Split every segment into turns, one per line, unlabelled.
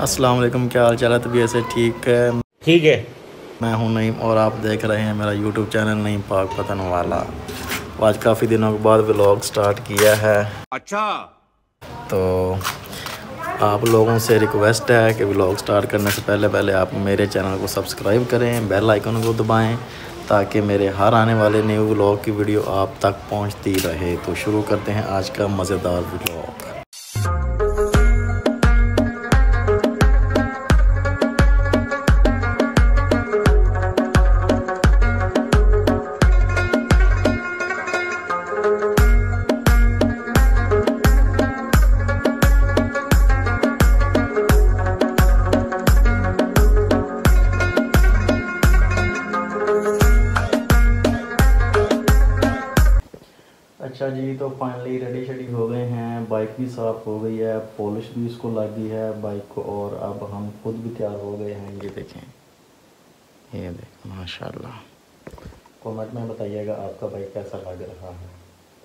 अस्सलाम वालेकुम, क्या हाल चाल है? तबीयत से ठीक है। मैं हूं नईम और आप देख रहे हैं मेरा यूट्यूब चैनल नईम पाक पतन वाला। आज काफ़ी दिनों के बाद व्लॉग स्टार्ट किया है। अच्छा, तो आप लोगों से रिक्वेस्ट है कि व्लॉग स्टार्ट करने से पहले आप मेरे चैनल को सब्सक्राइब करें, बेल आइकन को दबाएं ताकि मेरे हर आने वाले न्यू व्लॉग की वीडियो आप तक पहुंचती रहे। तो शुरू करते हैं आज का मज़ेदार व्लॉग। अच्छा जी, तो फाइनली रेडी शेडी हो गए हैं। बाइक भी साफ़ हो गई है, पॉलिश भी इसको लग गई है बाइक को, और अब हम खुद भी तैयार हो गए हैं। ये देखें, ये देखें, माशाल्लाह। कमेंट में बताइएगा आपका बाइक कैसा लग रहा है।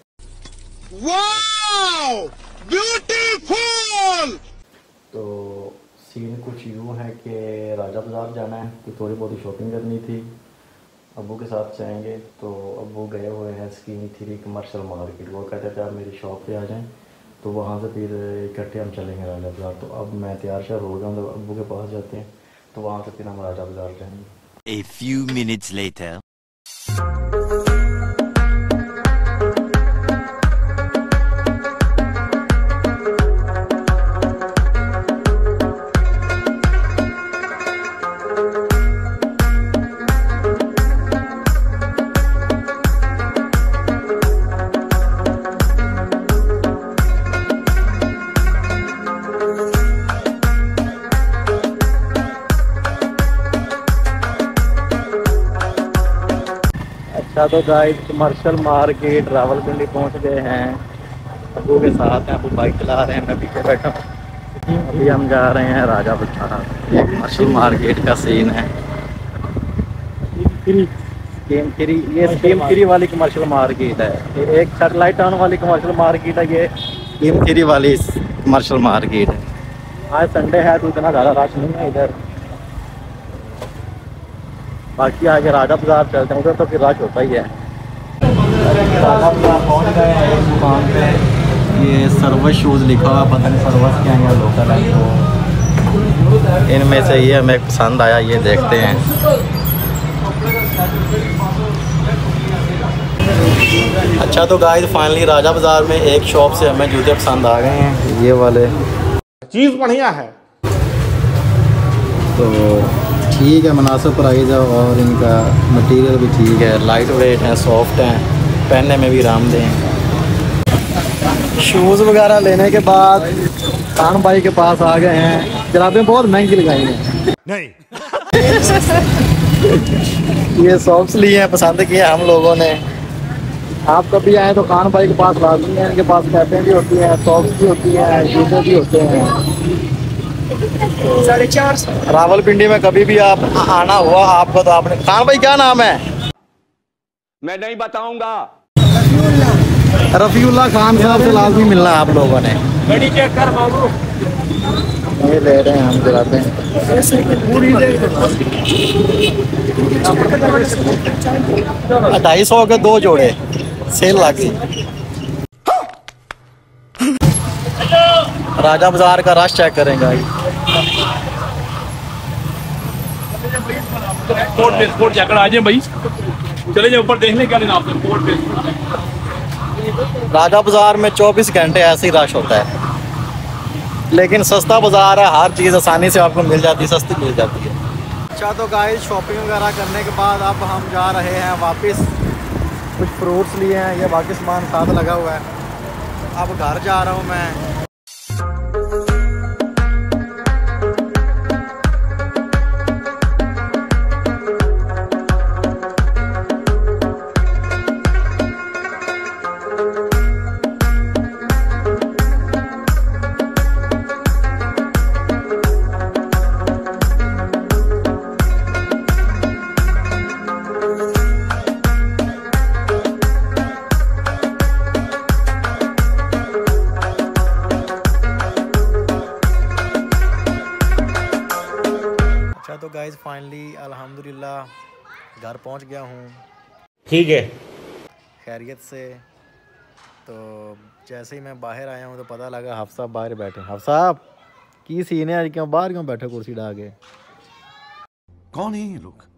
Wow, beautiful.
तो सीन कुछ यूँ है कि राजा बाज़ार जाना है, कि थोड़ी बहुत शॉपिंग करनी थी। अब्बू के साथ जाएंगे, तो अब्बू गए हुए हैं स्कीम 3 कमर्शियल मार्केट। वो कहते थे आप मेरी शॉप पे आ जाएं, तो वहाँ से फिर इकट्ठे हम चलेंगे राजा बाज़ार। तो अब मैं तैयार श्यार हो गया हूँ, तो अब्बू के पास जाते हैं, तो वहाँ से फिर हम राजा बाज़ार जाएंगे।
A few minutes later.
अच्छा, तो गाइस कमर्शियल मार्केट रावलपिंडी पहुंच गए हैं। अब्बू के साथ हैं, अब्बू बाइक चला रहे हैं, मैं पीछे बैठा हूँ। अभी हम जा रहे हैं राजा बाज़ार। ये कमर्शियल मार्केट का सीन है। स्कीम 3 वाली कमर्शियल मार्केट है। ये एक सैटेलाइट टाउन वाली कमर्शियल मार्केट है, ये स्कीम 3 वाली कमर्शियल मार्केट है। आज संडे है तो इतना ज़्यादा रश नहीं है इधर। बाकी आगे राजा बाज़ार चलते हैं, उधर तो फिर रश होता ही है। राजा बाज़ार पहुँच गए हैं एक दुकान पे। ये सर्वस शूज़ लिखा हुआ, पता नहीं सर्वस क्या है, लोकल है। तो इनमें से ये हमें पसंद आया, ये देखते हैं। अच्छा, तो गाइस फाइनली राजा बाज़ार में एक शॉप से हमें जूते पसंद आ गए हैं, ये वाले।
चीज बढ़िया है,
तो ठीक है, मुनासिब प्राइस है और इनका मटेरियल भी ठीक है, लाइट वेट है, सॉफ्ट हैं, पहनने में भी आरामदेह हैं। शूज़ वगैरह लेने के बाद खान भाई के पास आ गए हैं। जराबें बहुत महंगी लगाई हैं।
नहीं
ये सॉक्स लिए हैं, पसंद किए हम लोगों ने। आप कभी आए तो खान भाई के पास लाजमी है। इनके पास कैपें भी होती हैं, सॉक्स भी होती हैं, जूते भी होते हैं। 450 रावलपिंडी में कभी भी आप आना हुआ आपको, तो आपने खान भाई क्या नाम है?
मैं नहीं बताऊंगा।
रफीउल्लाह खान साहब से लाजमी मिलना आप लोगों ने।
गाड़ी चेक कर बाबू।
ये ले रहे हैं हम जराबें। 250 के 2 जोड़े सेल लग गई। राजा बाज़ार का रश चेक करेंगे।
स्पोर्ट जैकेट आ जाए भाई, चले जाए ऊपर देखने क्या लेना आपने।
राजा बाज़ार में 24 घंटे ऐसे ही रश होता है, लेकिन सस्ता बाज़ार है, हर चीज़ आसानी से आपको मिल जाती है, सस्ती मिल जाती है। अच्छा, तो गाइस शॉपिंग वगैरह करने के बाद अब हम जा रहे हैं वापस। कुछ फ्रूट्स लिए हैं, ये बाकी सामान साथ लगा हुआ है। अब घर जा रहा हूँ मैं। गाइस फाइनली अल्हम्दुलिल्लाह घर पहुंच गया हूं।
ठीक है।
खैरियत से। तो जैसे ही मैं बाहर आया हूं तो पता लगा हाफ़ साहब बाहर बैठे। हाफ़ साहब की सीन है आज, क्यों बाहर क्यों बैठे कुर्सी डाल के?
कौन है ये लोग?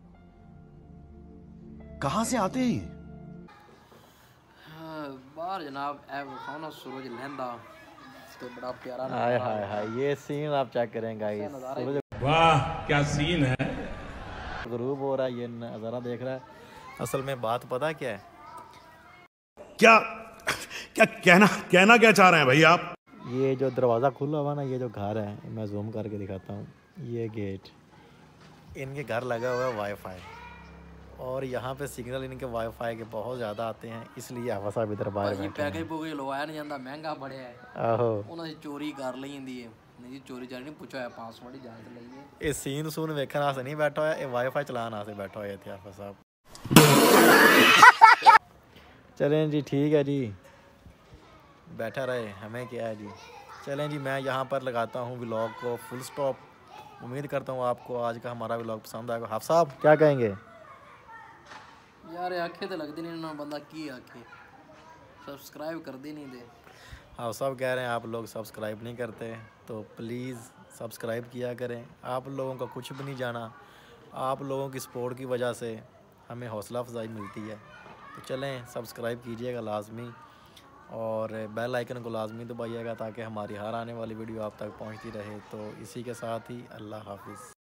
कहां से आते हैं ये?
बाहर जनाब खाना सूरज लहंदा तो बड़ा प्यारा
हाय हाय हाय, ये सीन आप चेक करें गाइस। सूरज
वाह क्या सीन है।
गुरूब हो रहा है, ये नज़ारा देख रहा है। असल में बात पता क्या है?
क्या क्या कहना क्या चाह रहे हैं भाई आप?
ये जो दरवाज़ा खुला हुआ ना, ये जो घर है, मैं जूम करके दिखाता हूँ। ये गेट, इनके घर लगा हुआ है वाईफाई, और यहाँ पे सिग्नल इनके वाईफाई के बहुत ज़्यादा आते हैं, इसलिए हवा इधर बाहर बैठे हैं।
पैकेज पुकेज लवाया नहीं जाता, महंगा बड़े है।
आहो,
उन्होंने चोरी कर ली है। नहीं चोरी चारी नहीं, पूछा है पासवर्ड ही जान लइए।
ये सीन सून वेखन आसे नहीं बैठा हुआ, ये वाईफाई चलाने आसे बैठा हुआ थे हाफ़िज़ साहब। चलें जी, ठीक है जी, बैठा रहे, हमें क्या है जी। चलें जी, मैं यहाँ पर लगाता हूँ व्लॉग को फुल स्टॉप। उम्मीद करता हूँ आपको आज का हमारा व्लॉग पसंद आएगा। हाफ़िज़ साहब क्या कहेंगे?
यार आखे तो लगती नहीं ना, बंदा की आखे सब्सक्राइब कर दी नहीं दे।
हाँ, सब कह रहे हैं आप लोग सब्सक्राइब नहीं करते, तो प्लीज़ सब्सक्राइब किया करें। आप लोगों का कुछ भी नहीं जाना, आप लोगों की सपोर्ट की वजह से हमें हौसला अफजाई मिलती है। तो चलें, सब्सक्राइब कीजिएगा लाजमी, और बेल आइकन को लाजमी दबाइएगा ताकि हमारी हर आने वाली वीडियो आप तक पहुंचती रहे। तो इसी के साथ ही अल्लाह हाफिज़।